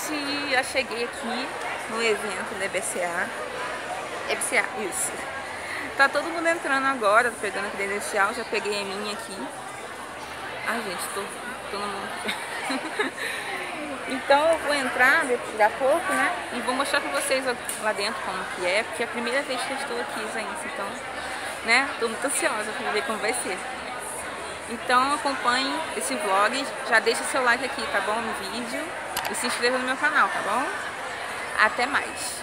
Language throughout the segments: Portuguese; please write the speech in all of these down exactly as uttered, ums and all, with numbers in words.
gente, já cheguei aqui no evento da E B C A. E B C A, isso. Tá todo mundo entrando agora, tô pegando a credencial, já peguei a minha aqui. Ai, gente, tô, tô no mundo. Então eu vou entrar daqui a pouco, né? E vou mostrar pra vocês lá dentro como que é, porque é a primeira vez que eu estou aqui, gente. Então, né? Tô muito ansiosa pra ver como vai ser. Então acompanhe esse vlog, já deixa seu like aqui, tá bom? No vídeo. E se inscreva no meu canal, tá bom? Até mais!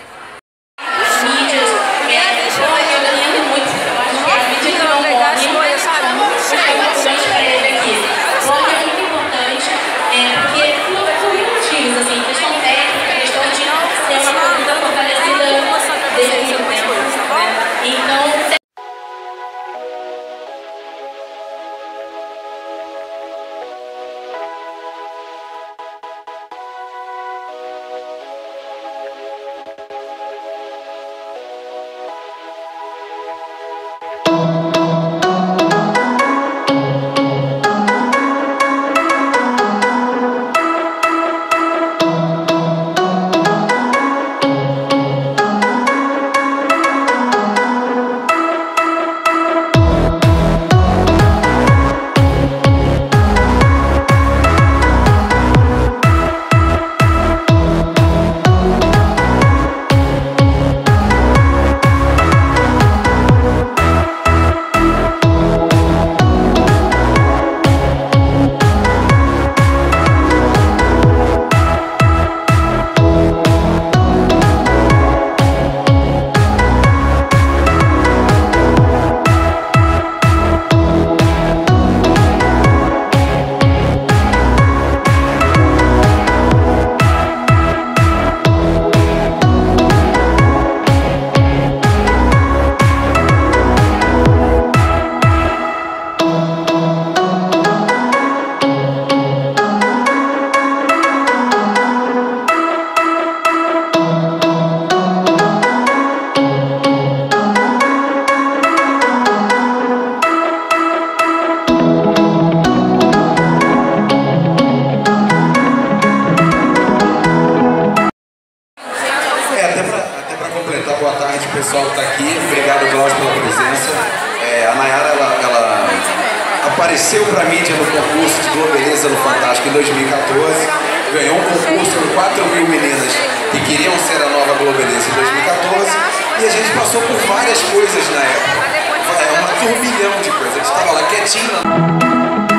Boa tarde, pessoal que está aqui. Obrigado, Cláudio, pela presença. É, a Nayara, ela, ela apareceu para a mídia no concurso de Globeleza no Fantástico em dois mil e quatorze. Ganhou um concurso com quatro mil meninas que queriam ser a nova Globeleza em dois mil e quatorze. E a gente passou por várias coisas na época. É uma turbilhão de coisas. A gente estava lá quietinho.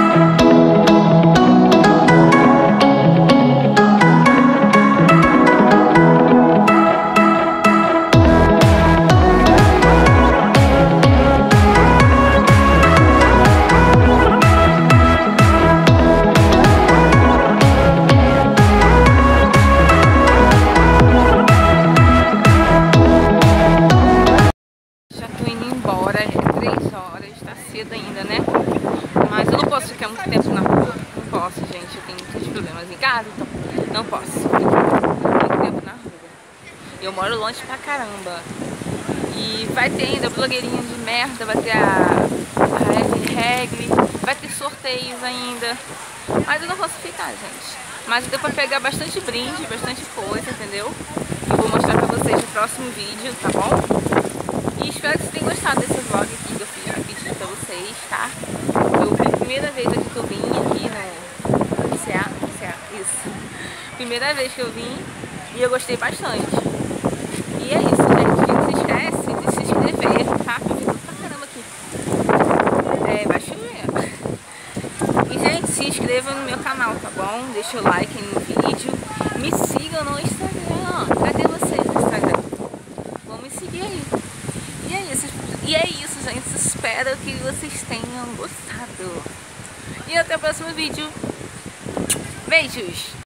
Ainda, né? Mas eu não posso ficar muito tempo na rua. Não posso, gente. Eu tenho muitos problemas em casa, então não posso ficar muito tempo na rua. Eu moro longe pra caramba. E vai ter ainda blogueirinha de merda, vai ter a, a Evelyn Regli, vai ter sorteios ainda. Mas eu não posso ficar, gente. Mas deu pra pegar bastante brinde, bastante coisa, entendeu? Eu vou mostrar pra vocês no próximo vídeo, tá bom? E espero que vocês tenham gostado desse vlog aqui que eu fiz rapidinho pra vocês, tá? Foi a primeira vez aqui que eu vim aqui no E B C A, E B C A, isso. Primeira vez que eu vim e eu gostei bastante. E é isso, gente. Não se esquece de se inscrever, tá? Eu fico pra caramba aqui. É, vai chover. E, gente, se inscreva no meu canal, tá bom? Deixa o like no vídeo. Me sigam no Instagram. Cadê vocês no Instagram? Vão me seguir aí. E é isso, e é isso, gente. Espero que vocês tenham gostado. E até o próximo vídeo. Beijos!